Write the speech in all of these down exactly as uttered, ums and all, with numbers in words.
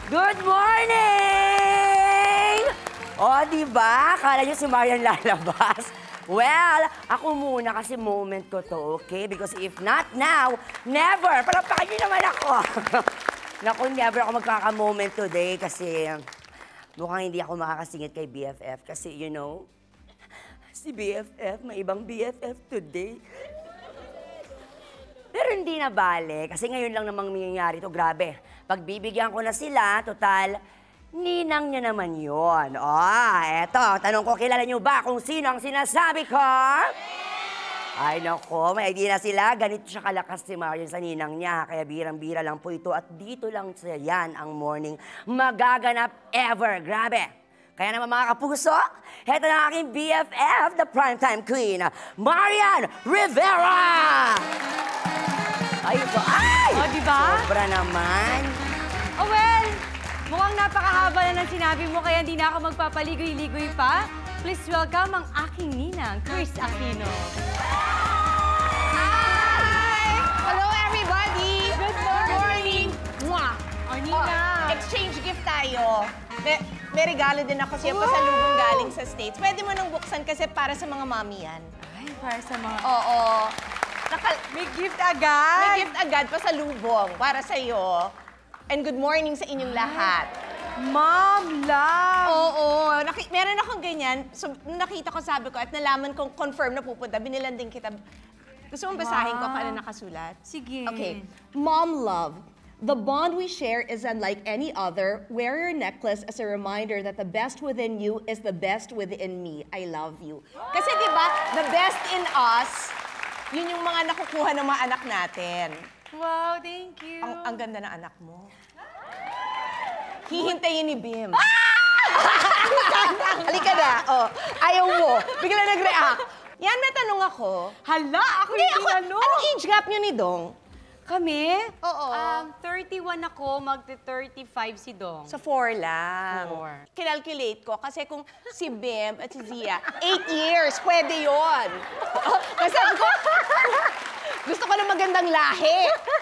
Good morning! O, diba? Akala niyo si Marian lalabas? Well, ako muna kasi moment ko to, okay? Because if not now, never! Palapakan niyo naman ako! Naku, never ako magkaka-moment today kasi mukhang hindi ako makakasingit kay B F F kasi, you know, si B F F, may ibang B F F today. Pero hindi na bale, kasi ngayon lang namang nangyayari to. Grabe, pagbibigyan ko na sila, total, ninang niya naman yun. Oh, eto, tanong ko, kilala niyo ba kung sino ang sinasabi ko? Ay, nako, may idea na sila. Ganito siya kalakas si Marian sa ninang niya. Kaya birang-bira lang po ito. At dito lang sa yan ang morning magaganap ever. Grabe. Kaya naman mga kapuso, heto na aking B F F, the primetime queen, Marian Rivera! Ay, ito. Ay! O, diba? Sobra naman. Oh, well, mukhang napakahaba na ng sinabi mo, kaya hindi na ako magpapaligoy-ligoy pa. Please welcome ang aking ninang, Chris Aquino. Hi! Hello, everybody! Good Good morning! Mwah! Oh, ninang! Oh, exchange gift tayo. May, may regalo din ako siya pa sa lubong galing sa States. Pwede mo nang buksan kasi para sa mga mami yan. Ay, para sa mga... Oo. Naka, May gift agad! may gift agad pa sa lubong para sa'yo. And good morning sa inyong lahat. Mom, love! Oo. Naki, meron akong ganyan. So, nung nakita ko, sabi ko, at nalaman kong confirm na pupunta, binilan din kita. Gusto mong basahin ko kung ano nakasulat? Sige. Okay. Mom love. The bond we share is unlike any other. Wear your necklace as a reminder that the best within you is the best within me. I love you. Kasi di ba, the best in us, yun yung mga nakukuha ng mga anak natin. Wow, thank you. Ang, ang ganda ng anak mo. Hihintayin ni Bim. Halika na. Oh, ayaw mo. Bigla nag-react. Yan, may tanong ako. Hala, ako Hindi, yung ako, tinanong. anong age gap niyo ni Dong? Kami? Oo. Um, thirty-one ako, magti-thirty-five si Dong. Sa four lang. Four. Kinalculate ko kasi kung si Bim at si Zia, eight years, pwede yon. Kasi sabi ko, gusto ko na magandang lahi.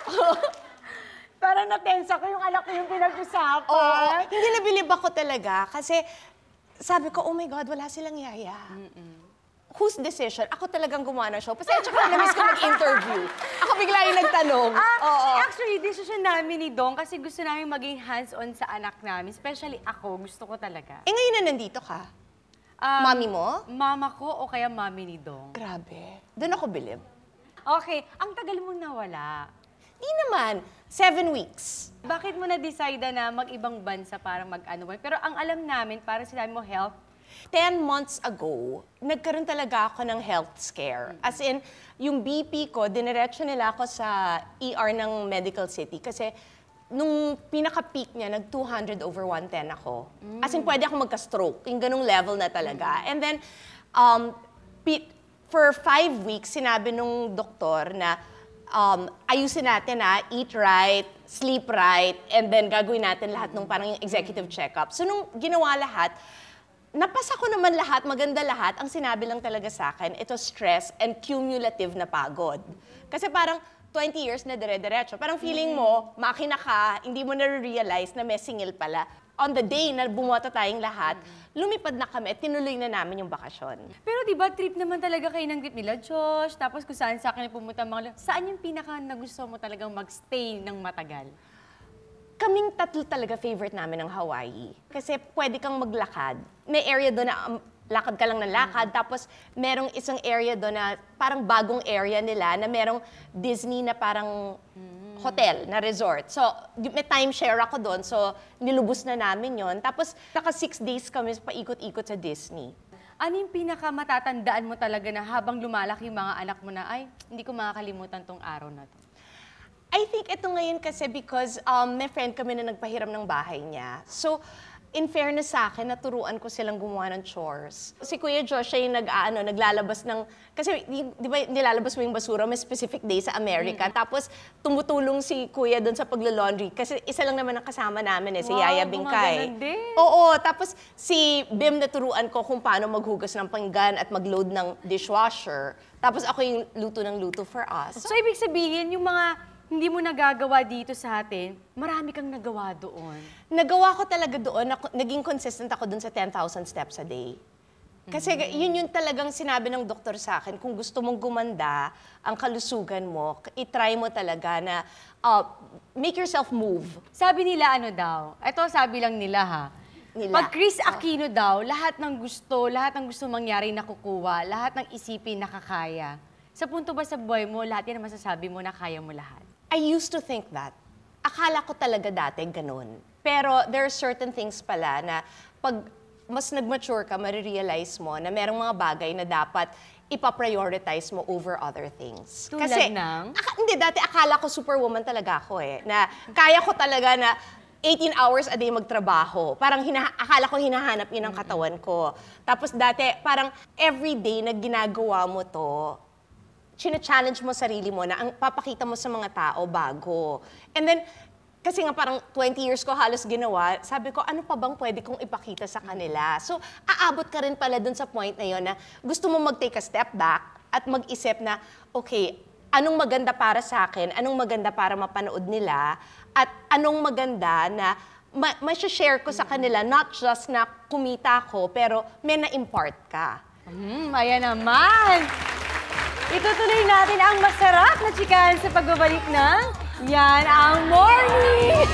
Parang natensa ko yung anak ko yung pinag-usapan. Oo, hindi nabilib ako talaga kasi sabi ko, oh my God, wala silang yaya. Mm-mm. Whose decision? Ako talagang gumawa ng show. Pasensya ko na, na-miss ko mag-interview. Ako bigla yung nagtanong. Ah, Oo. Actually, decision namin ni Dong kasi gusto namin maging hands-on sa anak namin. Especially ako, gusto ko talaga. Eh ngayon na nandito ka. Um, Mami mo? Mama ko o kaya mami ni Dong. Grabe. Doon ako bilib. Okay, ang tagal mong nawala. Di naman. Seven weeks. Bakit mo na-decide na mag-ibang bansa para mag-ano? Pero ang alam namin, parang sinabi mo health, Ten months ago, nagkaroon talaga ako ng health scare. As in, yung B P ko, diniretso nila ako sa E R ng Medical City kasi nung pinaka-peak niya, nag two hundred over one ten ako. As in, pwede ako magka-stroke. Yung ganung level na talaga. And then, um, for five weeks, sinabi nung doktor na um, ayusin natin na eat right, sleep right, and then gagawin natin lahat nung parang yung executive check-up. So, nung ginawa lahat, napasa ko naman lahat, maganda lahat. Ang sinabi lang talaga sa akin, ito stress and cumulative na pagod. Kasi parang twenty years na dire-diretso. Parang feeling mo, makina ka, hindi mo na-realize na may singil pala. On the day na bumuata tayong lahat, lumipad na kami at tinuloy na namin yung bakasyon. Pero di ba trip naman talaga kayo ng trip nila, Josh? Tapos kung saan sa akin pumunta mga... Saan yung pinaka nagustuhan mo talagang magstay ng matagal? Kaming tatlo talaga favorite namin ng Hawaii. Kasi pwede kang maglakad. May area doon na um, lakad ka lang ng lakad. Mm. Tapos merong isang area doon na parang bagong area nila na merong Disney na parang mm. hotel, na resort. So may timeshare ako doon. So nilubos na namin yon. Tapos naka six days kami paikot-ikot sa Disney. Ano yung pinaka matatandaan mo talaga na habang lumalaki yung mga anak mo na, ay, hindi ko makakalimutan tong araw na to? I think ito ngayon kasi because um, may friend kami na nagpahiram ng bahay niya. So, in fairness sa akin, naturuan ko silang gumawa ng chores. Si Kuya Josh, siya yung nag-ano, naglalabas ng... Kasi, di ba, nilalabas mo yung basura, may specific day sa America. Mm-hmm. Tapos, tumutulong si Kuya doon sa paglo-laundry. Kasi isa lang naman ang kasama namin eh, si wow, Yaya Bingkay. Din. Oo, tapos si Bim naturuan ko kung paano maghugas ng pinggan at mag-load ng dishwasher. Tapos ako yung luto ng luto for us. So, ibig sabihin, yung mga hindi mo nagagawa dito sa atin, marami kang nagawa doon. Nagawa ko talaga doon, ako, naging consistent ako doon sa ten thousand steps a day. Kasi yun yung talagang sinabi ng doktor sa akin, kung gusto mong gumanda ang kalusugan mo, itry mo talaga na uh, make yourself move. Sabi nila ano daw, ito sabi lang nila ha, Nila. pag Chris Aquino daw, lahat ng gusto, lahat ng gusto mangyari nakukuha, lahat ng isipin nakakaya. Sa punto ba sa buhay mo, lahat yan ang masasabi mo na kaya mo lahat? I used to think that. Akala ko talaga dati ganun. Pero there are certain things pala na pag mas nag-mature ka, marirealize mo na merong mga bagay na dapat ipa-prioritize mo over other things. Tulad Kasi, ng? aka- hindi, dati akala ko superwoman talaga ako eh. Na kaya ko talaga na eighteen hours a day magtrabaho. Parang hina- akala ko hinahanap yun ang katawan ko. Tapos dati, parang everyday na ginagawa mo to, china-challenge mo sarili mo na ang papakita mo sa mga tao bago. And then, kasi nga parang twenty years ko halos ginawa, sabi ko, ano pa bang pwede kong ipakita sa kanila? So, aabot ka rin pala dun sa point na yon na gusto mo mag-take a step back at mag-isip na, okay, anong maganda para sa akin, anong maganda para mapanood nila, at anong maganda na ma- ma-share ko sa kanila, not just na kumita ko, pero may na-impart ka. Hmm, ayan naman! Itutuloy natin ang masarap na chikahan sa pagbabalik ng Yan ang Morning!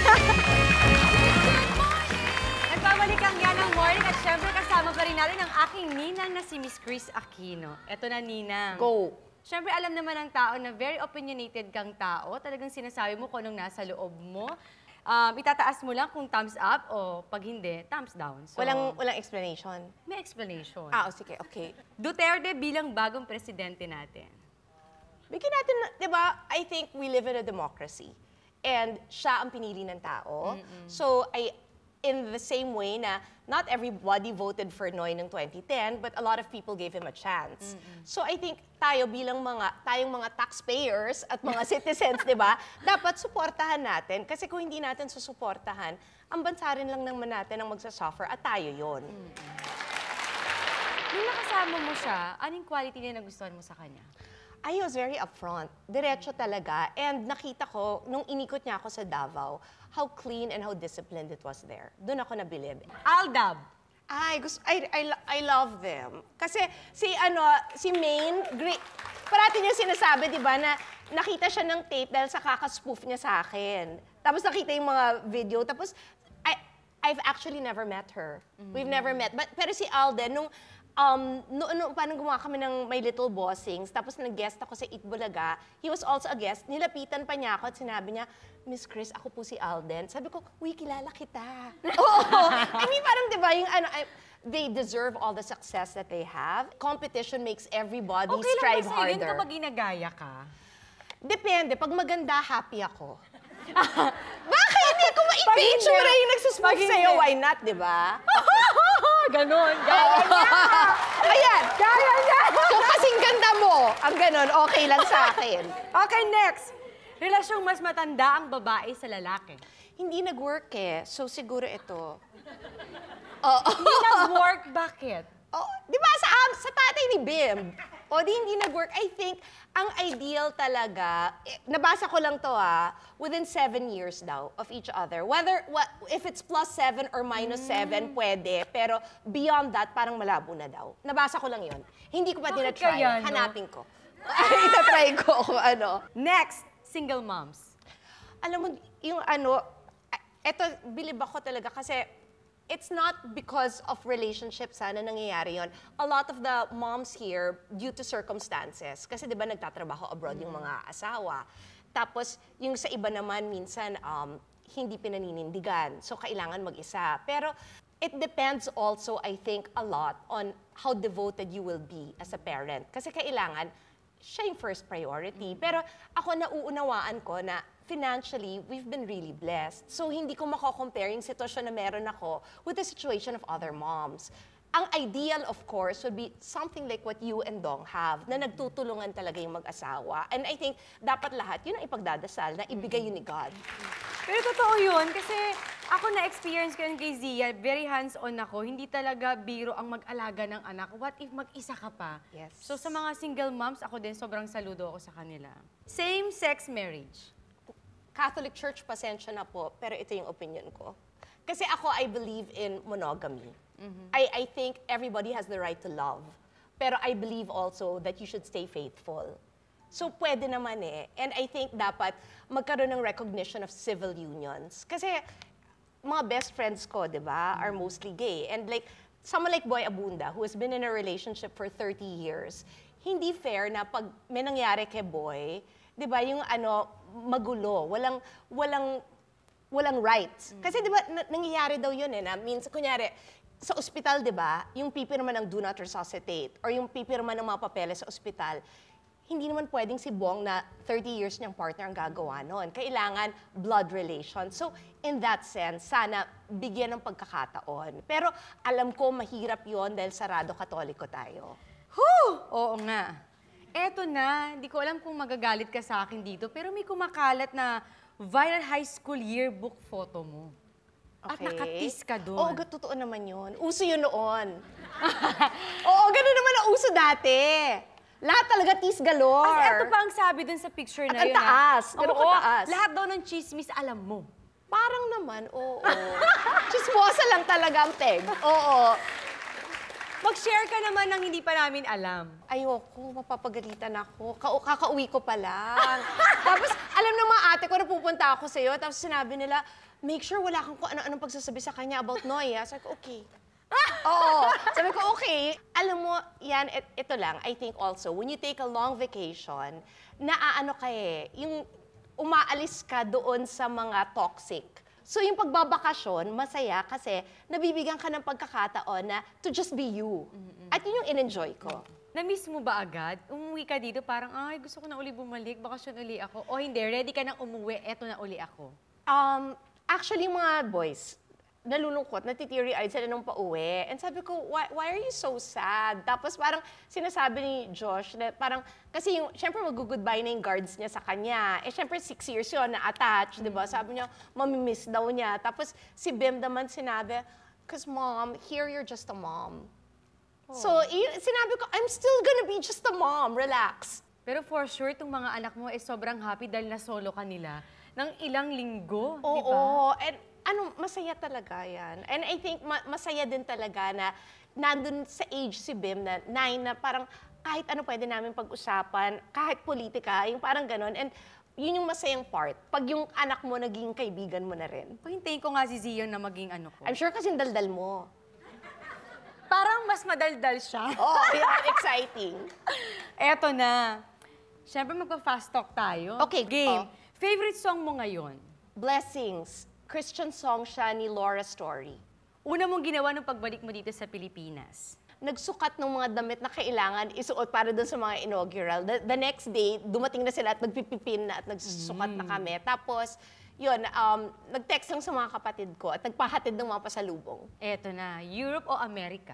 Nagbabalik ang Yan ang Morning at syempre kasama pa rin natin ang aking ninang na si Miss Chris Aquino. Eto na, ninang. Go! Syempre, alam naman ng tao na very opinionated kang tao. Talagang sinasabi mo kung anong nasa loob mo. Um, itataas mo lang kung thumbs up o pag hindi, thumbs down. So, Walang, walang explanation. may explanation. Ah, oh, sige, okay. Duterte bilang bagong presidente natin. Bigyan natin, na- di ba, I think we live in a democracy. And siya ang pinili ng tao. So, I, in the same way na not everybody voted for Noy ng twenty ten, but a lot of people gave him a chance. So, I think tayo bilang mga, tayong mga taxpayers at mga citizens, di ba, dapat suportahan natin. Kasi kung hindi natin susuportahan, ang bansa rin lang naman natin ang magsasuffer at tayo yon. Nung nakasama mo siya, anong quality na nagustuhan mo sa kanya? I was very upfront. Diretso talaga. And nakita ko, nung inikot niya ako sa Davao, how clean and how disciplined it was there. Doon ako nabilib. Aldab. Ay, gusto, I, I, lo- I love them. Kasi si, ano, si Maine, great. Parati niya sinasabi, di ba, na nakita siya ng tape dahil sa kakaspoof niya sa akin. Tapos nakita yung mga video. Tapos, I, I've actually never met her. We've never met. But, pero si Alden, nung, um, no, no, paano gumawa kami ng My Little Bossings, tapos nag-guest ako sa Eat Bulaga, he was also a guest. Nilapitan pa niya ako at sinabi niya, Miss Chris, ako po si Alden. Sabi ko, uy, kilala kita. Oo. I mean, parang di ba, yung ano, I, they deserve all the success that they have. Competition makes everybody Okay lang strive ba sa'yo yun harder. kapag ginagaya ka? Depende. Pag maganda, happy ako. Bakit? Hindi ako Pag maipin. hindi. Sure, yung nagsusmoke Pag hindi. sa'yo, why not, di ba? Ganon. Gaya niya. Ayan. Gaya niya. Kung kasing ganda mo, ang ganon, okay lang sa akin. Okay, next. Relasyong mas matanda ang babae sa lalaki. Hindi nag-work eh. So, siguro ito. Hindi nag-work, bakit? Oh, di ba sa, am- sa tatay ni Bim? O di hindi nag-work. I think, ang ideal talaga, eh, nabasa ko lang to ah, within seven years daw of each other. Whether, what, if it's plus seven or minus seven, pwede. Pero beyond that, parang malabo na daw. Nabasa ko lang yon. Hindi ko pa Bakit tinatry. kaya, no? Hanapin ko. Itatry ko kung ano. Next, single moms. Alam mo, yung ano, eto, bilib ako talaga kasi it's not because of relationships sana nangyayari yon. A lot of the moms here, due to circumstances, kasi di ba nagtatrabaho abroad yung mga asawa. Tapos, yung sa iba naman, minsan, um, hindi pinaninindigan. So, kailangan mag-isa. Pero, it depends also, I think, a lot on how devoted you will be as a parent. Kasi kailangan, siya yung first priority. Pero ako nauunawaan ko na financially, we've been really blessed. So hindi ko mako-compare yung sitwasyon na meron ako with the situation of other moms. Ang ideal, of course, would be something like what you and Dong have, na nagtutulungan talaga yung mag-asawa. And I think dapat lahat, yun ang ipagdadasal, na ibigay yun ni God. Pero totoo yun, kasi ako na-experience ko yun kay Zia, very hands-on ako, hindi talaga biro ang mag-alaga ng anak. What if mag-isa ka pa? Yes. So sa mga single moms, ako din sobrang saludo ako sa kanila. Same-sex marriage. Catholic Church, pasensya na po, pero ito yung opinion ko. Kasi ako, I believe in monogamy. I, I think everybody has the right to love. Pero I believe also that you should stay faithful. So, pwede naman eh. And I think dapat magkaroon ng recognition of civil unions. Kasi mga best friends ko, di ba, are mostly gay. And like, someone like Boy Abunda, who has been in a relationship for thirty years, hindi fair na pag may nangyari kay Boy, di ba, yung ano, magulo, walang, walang, walang rights. Kasi di ba, na- nangyayari daw yun eh, na means, kunyari, sa ospital, di ba, yung pipirma ng do not resuscitate, or yung pipirma ng mga papeles sa ospital, hindi naman pwedeng si Bong na thirty years niyang partner ang gagawa noon. Kailangan blood relation. So, in that sense, sana bigyan ng pagkakataon. Pero alam ko, mahirap yon dahil sarado katoliko tayo. Whew! Oo nga. Eto na, hindi ko alam kung magagalit ka sa akin dito, pero may kumakalat na viral high school yearbook photo mo. At nakatis ka doon. Oo, totoo naman yun. Uso yun noon. Oo, gano'n naman ang uso dati. Lahat talaga tis galore. Kasi eto pa ang sabi dun sa picture na At ang yun. taas. ah. Ganun Oo, kataas. lahat daw ng chismis alam mo. Parang naman, oo. Chismosa lang talaga ang peg. Oo. Mag-share ka naman ng hindi pa namin alam. Ayoko, mapapagalitan ako. Ka kakauwi ko pa lang. Tapos, alam ng mga ate ko na pupunta ako sa'yo, tapos sinabi nila, make sure wala kang kung ano-anong pagsasabi sa kanya about Noy. Sabi ko, okay. Oo. Sabi ko, okay. Alam mo, yan, et, ito lang, I think also, when you take a long vacation, naaano ka eh, yung umaalis ka doon sa mga toxic. So yung pagbabakasyon, masaya kasi nabibigyan ka ng pagkakataon na to just be you. At yun yung in-enjoy ko. Na-miss mo ba agad? Umuwi ka dito parang, ay, gusto ko na uli bumalik, bakasyon uli ako. O hindi, ready ka nang umuwi, eto na uli ako. Um, actually, mga boys, nalulungkot, natiteary-eyed sila nung pauwi. And sabi ko, why, why are you so sad? Tapos parang sinasabi ni Josh na parang, kasi yung, syempre mag-goodbye na yung guards niya sa kanya. Eh, syempre six years yun na-attached, di ba? Sabi niya, mamimiss daw niya. Tapos si Bim naman sinabi, because mom, here you're just a mom. So, i- sinabi ko, I'm still gonna be just a mom, relax. Pero for sure, itong mga anak mo is sobrang happy dahil na-solo ka nila ng ilang linggo, di ba? Oo, and ano, masaya talaga yan. And I think ma- masaya din talaga na nandun sa age si Bim na nine na parang kahit ano pwede namin pag-usapan, kahit politika, yung parang ganon. And yun yung masayang part. Pag yung anak mo naging kaibigan mo na rin. Pahintayin ko nga si Zion na maging ano ko. I'm sure kasing daldal mo. Parang mas madaldal siya. Oh, yeah, exciting. Eto na. Siyempre magpa-fast talk tayo. Okay, Game. oh. Favorite song mo ngayon? Blessings. Christian song siya ni Laura Story. Una mong ginawa nung pagbalik mo dito sa Pilipinas? Nagsukat ng mga damit na kailangan isuot para doon sa mga inaugural. The, the next day, dumating na sila at nagpipipin na at nagsusukat na kami. Tapos, yun, um, nag-text lang sa mga kapatid ko at nagpahatid ng mga pasalubong. Eto na. Europe o Amerika?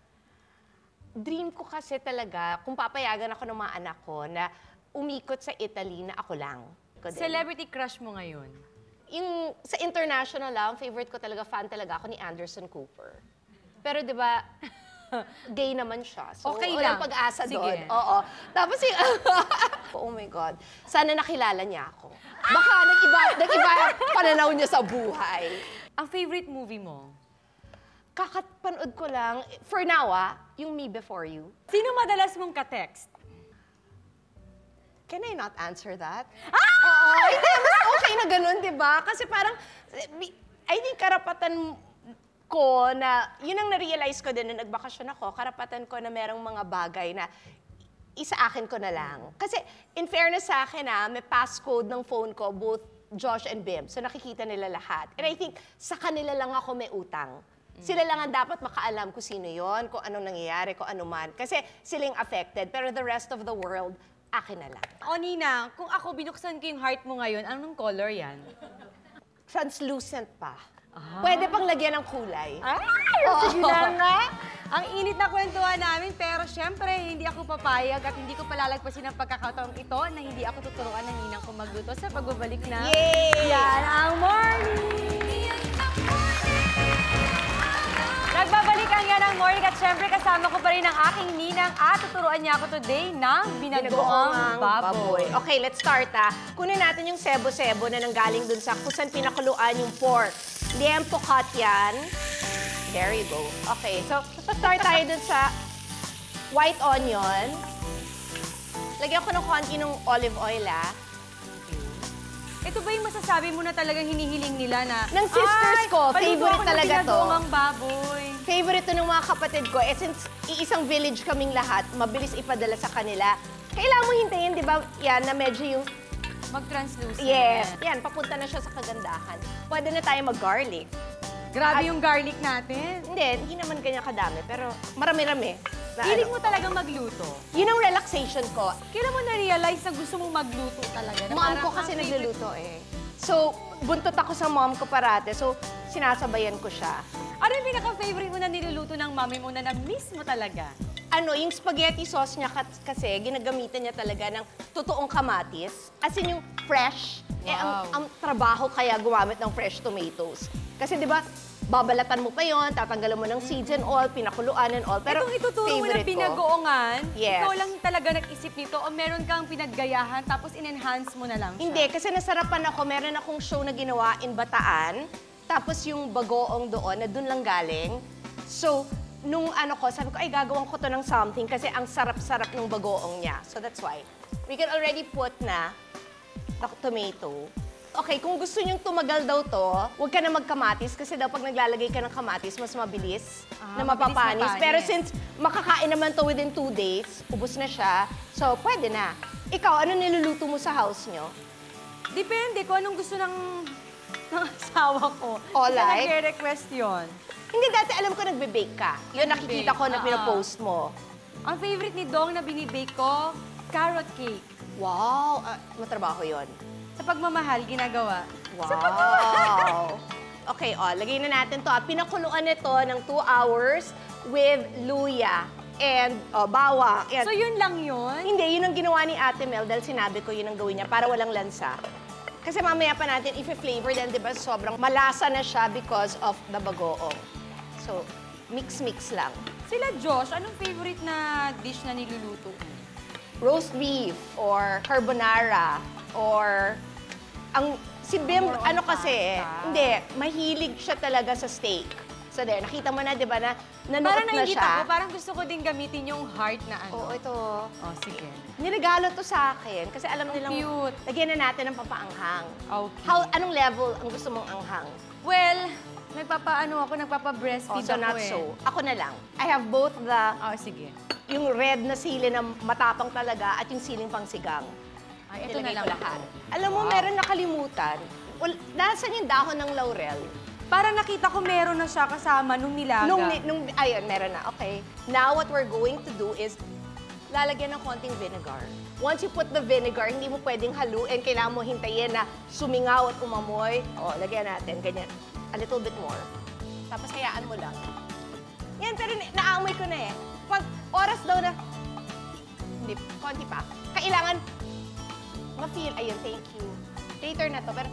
Dream ko kasi talaga, kung papayagan ako ng mga anak ko, na umikot sa Italy na ako lang. Ko din. Celebrity crush mo ngayon? Yung sa international lang, favorite ko talaga, fan talaga ako ni Anderson Cooper. Pero di ba, gay naman siya. So, Okay walang lang. pag-asa Sige. doon. Oo. Tapos yung, oh my God, sana nakilala niya ako. Baka nag-iba, nag-iba pananaw niya sa buhay. Ang favorite movie mo? Kakapanood ko lang, for now ah, yung Me Before You. Sino madalas mong ka-text? Can I not answer that? Ah! Oo, hindi, mas okay na ganun, di ba? Kasi parang, I think karapatan ko na, yun ang na-realize ko din na nagbakasyon ako, karapatan ko na merong mga bagay na isa akin ko na lang. Kasi, in fairness sa akin ah, may passcode ng phone ko, both Josh and Bim. So nakikita nila lahat. And I think, sa kanila lang ako may utang. Sila lang ang dapat makaalam kung sino yon, kung anong nangyayari, kung ano man. Kasi silang affected, pero the rest of the world, akin na lang. O Nina, kung ako binuksan ko yung heart mo ngayon, anong color yan? Translucent pa. Pwede pang lagyan ng kulay. Ay! Sige na nga! Ang init na kwentuhan namin, pero syempre, hindi ako papayag at hindi ko palalagpasin ang pagkakataong ito na hindi ako tuturuan ng ninang ko magluto sa pagbabalik na Yay! Yan ang Morning! Nagbabalik ang Yan ang Morning at syempre, syempre kasama ko pa rin ang aking ninang at tuturuan niya ako today ng binagoong baboy. Okay, let's start ah. Kunin natin yung sebo-sebo na nanggaling dun sa kusan pinakuluan yung pork. Liempo cut yan. There you go. Okay, so start tayo dun sa white onion. Lagyan ko ng konti ng olive oil ah. Ito ba yung masasabi mo na talagang hinihiling nila na Ng sisters "Ay, ko, paluto favorite ako ng talaga to." binagoong baboy. Favorite to ng mga kapatid ko. Eh, since iisang village kaming lahat, mabilis ipadala sa kanila. Kailangan mo hintayin, di ba, yan, na medyo yung... Mag-translucent. Yes. Yan, papunta na siya sa kagandahan. Pwede na tayo mag-garlic. Grabe At- yung garlic natin. Hindi, hindi naman ganyan kadami, pero marami-rami. Na Hiling ano. mo talagang magluto. Yun ang relaxation ko. Kailan mo na-realize na gusto mong magluto talaga? Na Mom parang ko kasi ang favorite- nagluluto eh. So, buntot ako sa mom ko parate. So, sinasabayan ko siya. Ano yung pinaka-favorite mo na niluluto ng mami mo na na-miss mo talaga? Ano, yung spaghetti sauce niya kat- kasi, ginagamitan niya talaga ng totoong kamatis. As in yung fresh. Eh, ang, Wow. ang trabaho kaya gumamit ng fresh tomatoes. Kasi di ba, babalatan mo pa yon, tatanggalan mo ng seeds and all, pinakuluan and all. Pero Itong ituturo mo na favorite ko. binagoongan, Yes. ikaw lang talaga nag-isip nito o meron kang pinaggayahan tapos in-enhance mo na lang siya? Hindi, kasi nasarapan ako. Meron akong show na ginawa in Bataan. Tapos yung bagoong doon, na doon lang galing. So, nung ano ko, sabi ko, ay, gagawin ko to ng something kasi ang sarap-sarap ng bagoong niya. So, that's why. We can already put na the tomato. Okay, kung gusto nyong tumagal daw to, huwag ka na magkamatis kasi daw pag naglalagay ka ng kamatis, mas mabilis Ah, na mabilis mapapanis. mapanis. Pero since makakain naman to within two days, ubos na siya, so pwede na. Ikaw, ano niluluto mo sa house nyo? Depende kung anong gusto ng, ng asawa ko. O, Kasi like? nagre-request yun. Hindi, dati alam ko nagbe-bake ka. Yun nakikita ko na Ah, ah. pinapost mo. Ang favorite ni Dong na binibake ko, carrot cake. Wow! Ah, matrabaho yun. Sa pagmamahal, ginagawa. Wow! Okay, oh, lagay na natin to. Ah, pinakuluan nito ng two hours with luya and oh, bawang. And, So yun lang yun? hindi, yun ang ginawa ni Ate Mel dahil sinabi ko yun ang gawin niya para walang lansa. Kasi mamaya pa natin i-flavor din, di ba, sobrang malasa na siya because of the bagoong. So, mix-mix lang. Sila Josh, anong favorite na dish na niluluto? Roast beef or carbonara or ang si Bim More on ano kasi eh, pasta. hindi, mahilig siya talaga sa steak. So there, nakita mo na 'di ba na nanuot Parang na nainggit siya. ako, parang gusto ko din gamitin yung heart na ano. Oo, ito. Oh, sige. Niregalo to sa akin kasi alam Ang nilang cute. lagyan na natin ng papaanghang. Okay. How anong level ang gusto mong anghang? Well, nagpapaano ako, Oh, nagpapa-breastfeed so ako not eh. so. Ako na lang. I have both the Oh, sige. yung red na sili na matapang talaga at yung siling pangsigang. Ay, ito Nilagay na lang ko lahat. ito. Alam mo, Wow. meron nakalimutan. Well, nasan yung dahon ng laurel? Para nakita ko meron na siya kasama nung nilaga. Nung, ni- nung, ayun, meron na. Okay. Now, what we're going to do is, lalagyan ng konting vinegar. Once you put the vinegar, hindi mo pwedeng haluin. Kailangan mo hintayin na sumingaw at umamoy. O, lagyan natin, ganyan. A little bit more. Tapos hayaan mo lang. Yan, pero na- naamoy ko na eh. Pag oras daw na, hindi, konti pa. Kailangan, ma-feel, ayun, thank you. Later na to, pero,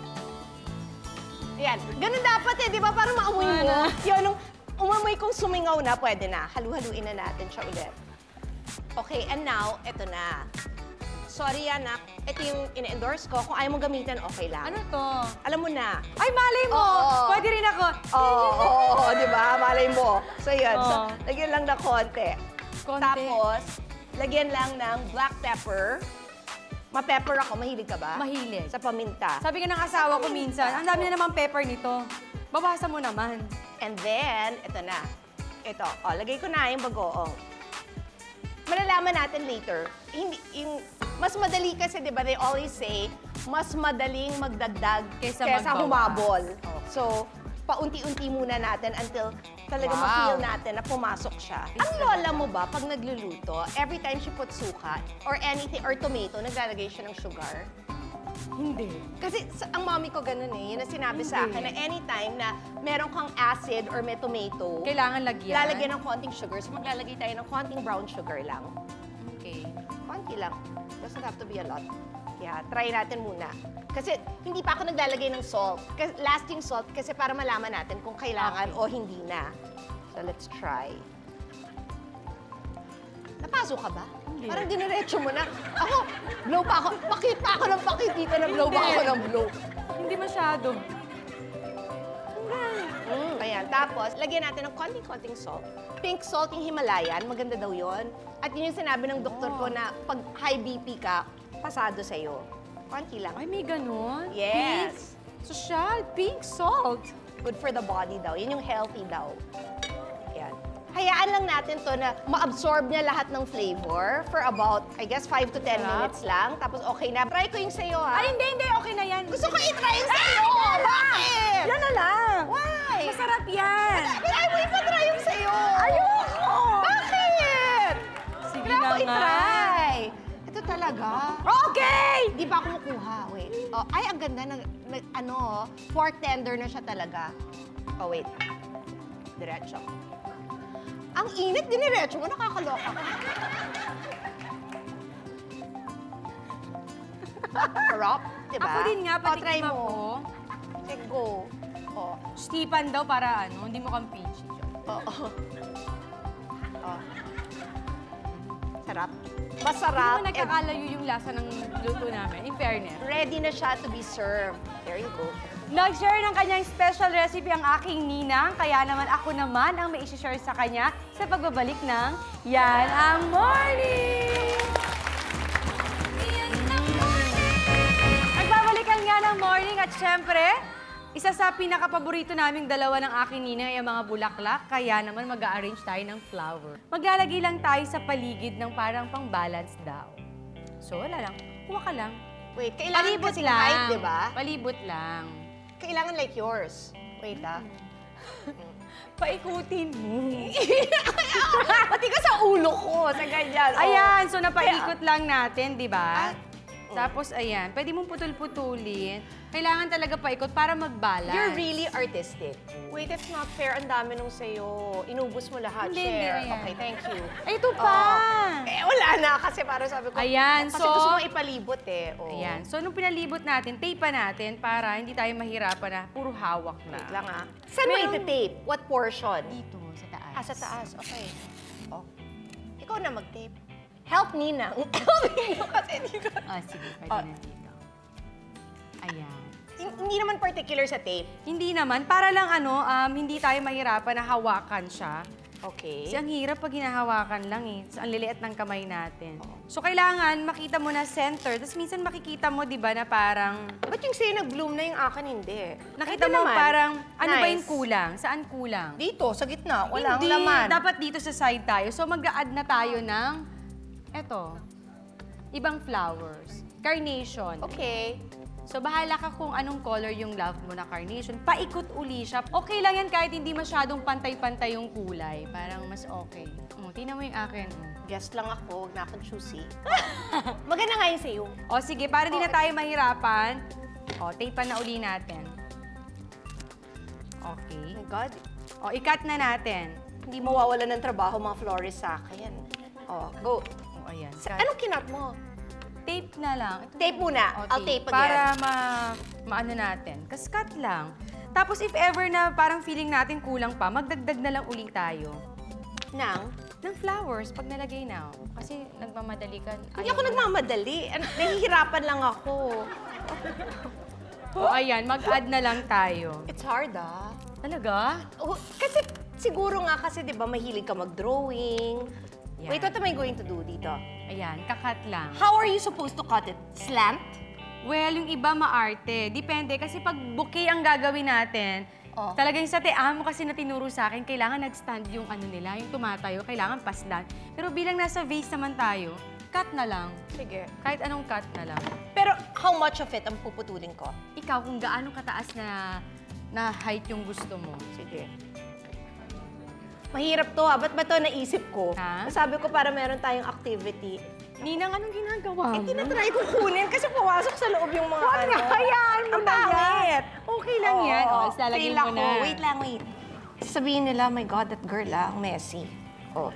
ayan, ganun dapat eh, di ba? Parang maamoy mo. Wala. Yun, nung umamoy kung sumingaw na, pwede na. Halu-haluin na natin siya ulit. Okay, and now, eto na. Sorry, anak. Ito yung in-endorse ko. Kung ayaw mo gamitin, okay lang. Ano to? Alam mo na. Ay, malay mo! Oo. Pwede rin ako. Oo, oo, oo, di ba? Malay mo. So, yun. So, Oo. lagyan lang ng konti. Konti. Tapos, lagyan lang ng black pepper. Ma-pepper ako. Mahilig ka ba? Mahilig. Sa paminta. Sabi ka ng asawa ko minsan, ang dami na naman pepper nito. Babasa mo naman. And then, ito na. Ito. O, lagay ko na yung bagoong. Malalaman natin later. Hindi, yung, mas madali kasi, di ba, they always say, mas madaling magdagdag Kaysa kaysa magbawas. humabol. Okay. So, paunti-unti muna natin until talaga Wow. ma-feel natin na pumasok siya. Ang lola mo ba, pag nagluluto, every time she puts suka or anything, or tomato, naglalagay siya ng sugar? Hindi. Kasi sa, ang mommy ko ganun eh, yun ang sinabi sa Hindi. akin na anytime na meron kang acid or may tomato, Kailangan lagyan. lalagyan ng konting sugar. So maglalagay tayo ng konting brown sugar lang. Okay. Konti lang. Doesn't have to be a lot. Yeah, try natin muna. Kasi hindi pa ako naglalagay ng salt. Kasi, lasting salt kasi para malaman natin kung kailangan o hindi na. So let's try. Napasok ka ba? Parang diniretso mo na. Ako, blow pa ako. Pakit pa ako ng pakit dito na blow pa Hindi. ako ng blow. Hindi masyado. Mm, ayan. Tapos, lagyan natin ng konting-konting salt. Pink salt yung Himalayan, maganda daw yon. At yun yung sinabi ng doktor ko na pag high B P ka, pasado sa'yo. Konti lang. Ay, may ganun? Yes. Pink? Social, pink salt. Good for the body daw. Yun yung healthy daw. Yan. Hayaan lang natin to na ma-absorb niya lahat ng flavor for about, I guess, five to ten Sarap. minutes lang. Tapos okay na. Try ko yung sa'yo, ha? Ay, hindi, hindi. Okay na yan. Gusto ko i-try yung sa'yo! Bakit? Yan na lang. Why? Masarap yan. Ay, mo ipa-try yung sa'yo! Ayoko! Bakit? Sige Kaya na ako nga. i-try. Ito talaga. Okay! Di ba ako makuha? Wait. Oh, ay, ang ganda ng, ng ano, pork tender na siya talaga. Oh, wait. Diretso. Ang init, diniretso mo, nakakaloka ka. Sarap, di ba? Ako din nga, Oh, try patikim mo. ako. Sige, go. Oh, Stipan daw para ano, hindi mo kang peachy. oh, oh. Oh. Sarap. Masarap. Hindi mo nagkakalayo yung lasa ng luto namin, in fairness. and ready na siya to be served. There you go. Nag-share ng kanyang special recipe ang aking ninang, kaya naman ako naman ang may isi-share sa kanya sa pagbabalik ng Yan ang Morning! Nagbabalikan nga ng morning at syempre, isa sa pinakapaborito naming dalawa ng aking ninang ay ang mga bulaklak, kaya naman mag-a-arrange tayo ng flower. Maglalagay lang tayo sa paligid ng parang pang-balance daw. So wala lang, kuha ka lang. Wait, kailangan Palibot kasing lang. height, di ba? Palibot lang. Kailangan like yours. Wait, ah. Paikutin mo. Pati ka sa ulo ko, sa ganyan. oh. Ayan, so napaikot lang natin, di ba? Ah, Tapos, ayan, pwede mong putol-putulin. Kailangan talaga paikot para mag-balance. You're really artistic. Wait, it's not fair. Ang dami nung sa'yo. Inubos mo lahat. Hindi, Share. hindi, ayan. Okay, thank you. Ay, ito pa! Oo. Eh, wala na. Kasi parang sabi ko, Ayan, kasi so- gusto mo ipalibot eh. Oh. Ayan, so nung pinalibot natin, tape pa natin para hindi tayo mahirapan na puro hawak na. Wait lang ah. Saan mo Meron- ite-tape? What portion? Dito, sa taas. Ah, sa taas. Okay. Oh. Ikaw na mag-tape. Help Nina. Help Nina kasi hindi ko... Ah, sige, pwede Ah. na dito. Ayan. Hin- Hindi naman particular sa tape. Hindi naman, para lang ano, um, hindi tayo mahirapan na hawakan siya. Okay. Kasi ang hirap pag hinahawakan lang eh. So, ang liliit ng kamay natin. So, kailangan makita mo na center. Tapos minsan makikita mo, di ba, na parang... Ba't yung sa'yo nag-bloom na yung akin hindi? Nakita Pwede mo naman. parang, ano ba yung Nice. kulang? Saan kulang? Dito, sa gitna. Walang Hindi, laman. dapat dito sa side tayo. So, mag-a-add na tayo ng, eto, ibang flowers. Carnation. Okay. So, bahala ka kung anong color yung love mo na carnation. Paikot uli siya. Okay lang yan kahit hindi masyadong pantay-pantay yung kulay. Parang mas okay. Oh, tingnan mo yung akin. Guess lang ako, huwag na akong choosy. Maganda nga yung sa'yo. O, sige, para di na tayo mahirapan. O, tape na uli natin. Oh Okay. my God. O, i-cut na natin. Hindi mawawala ng trabaho mga florist sa akin. Oh, go. O, ayan. Sa, Cut. anong kinat mo? Tape na lang. Ito Tape muna. O, I'll tape again. Para ma maano natin. Kas cut lang. Tapos if ever na parang feeling natin kulang pa, magdagdag na lang uli tayo. Nang? Ng flowers pag nalagay na. Kasi nagmamadali ka. Hindi ako nagmamadali. An- Nahihirapan lang ako. O ayan, mag-add na lang tayo. It's hard, ah. Talaga? Oh, kasi siguro nga kasi 'di ba mahilig ka mag-drawing. Yan. Wait, what am I going to do dito? Ayan, kakat lang. How are you supposed to cut it? Slant? Well, yung iba maarte. Depende kasi pag bouquet ang gagawin natin, Oh. talagang sa teamo kasi na tinuro sa akin, kailangan nag-stand yung ano nila, yung tumatayo, kailangan paslan. Pero bilang nasa vase naman tayo, cut na lang. Sige. Kahit anong cut na lang. Pero how much of it ang puputulin ko? Ikaw, kung gaano kataas na na height yung gusto mo. Sige. Mahirap to ha. Ba't ba to naisip ko? Ha? Sabi ko para meron tayong activity. Ninang, anong ginagawa Eh, mo? tinatry ko kunin kasi pumasok sa loob yung mga Huwag ano. na, hayaan mo Ang na yan. pangit. Okay lang Oo, yan. oo. O, lalagyan Fail mo ako. na. Wait lang, wait. Sabihin nila, my God, that girl ah, ang messy. Oh.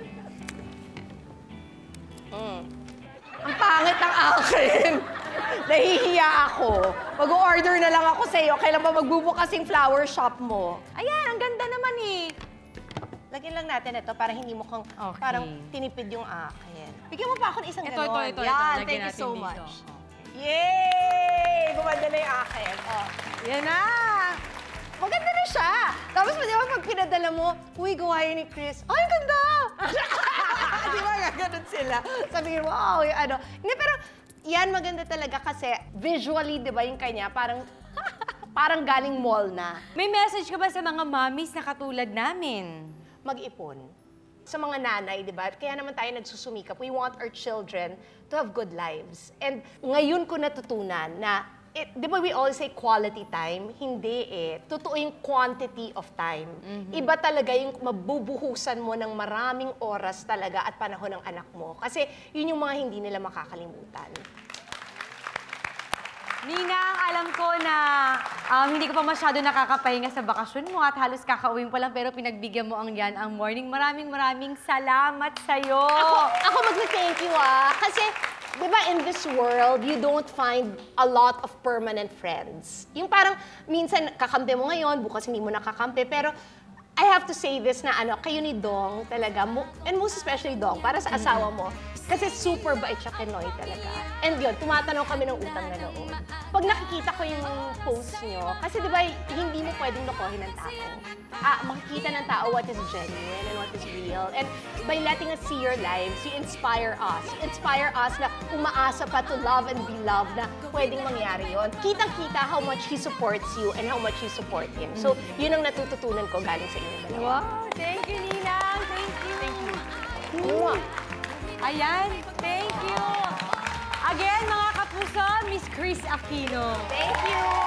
Mm. Ang pangit ng akin. Nahihiya ako. Mag-order na lang ako sa'yo. Kailan ba magbubukas yung flower shop mo? Ayan, ang ganda naman eh. Lagyan lang natin ito para hindi mo kang Okay. parang tinipid yung akin. Bigyan mo pa ako ng isang Ito, ganon. ito, ito, ito. Yan, Lagyan thank you natin so dito. much. Okay. Yay! Gumanda na yung akin. Oh. Yan na! Maganda na siya! Tapos di ba pag pinadala mo, uy, gawain ni Chris. Ay, ang ganda! Di ba, gaganon sila. Sabihin mo, wow, yung ano. Hindi, pero yan maganda talaga kasi visually, di ba, yung kanya, parang parang galing mall na. May message ka ba sa mga mommies na katulad namin? Mag-ipon. Sa mga nanay, di ba? Kaya naman tayo nagsusumikap. We want our children to have good lives. And ngayon ko natutunan na, it, di ba we always say quality time? Hindi eh. Totoo yung quantity of time. Iba talaga yung mabubuhusan mo ng maraming oras talaga at panahon ng anak mo. Kasi yun yung mga hindi nila makakalimutan. Ninang, alam ko na um, hindi ka pa masyado nakakapahinga sa bakasyon mo at halos kakauwi mo pa lang pero pinagbigyan mo ang yan ang morning. Maraming maraming salamat sa'yo. Ako, ako mag-thank you ah. Kasi, di ba in this world, you don't find a lot of permanent friends. Yung parang, minsan kakampi mo ngayon, bukas hindi mo nakakampi. Pero, I have to say this na ano, kayo ni Dong talaga, mo, and most especially Dong, para sa asawa mo, kasi super bait siya kay Noy talaga. And yun, tumatanong kami ng utang na loob. Pag nakikita ko yung post nyo, kasi di ba, hindi mo pwedeng lokohin ng tao. Ah, makikita ng tao what is genuine and what is real. And by letting us see your lives, you inspire us. You inspire us na umaasa pa to love and be loved na pwedeng mangyari yun. Kitang-kita how much he supports you and how much you support him. So, yun ang natututunan ko galing sa inyong dalawa. Wow, thank you, Ninang. Thank you. Thank you. Mwah. Ayan, thank you. Again, mga kapuso, Miss Chris Aquino. Thank you.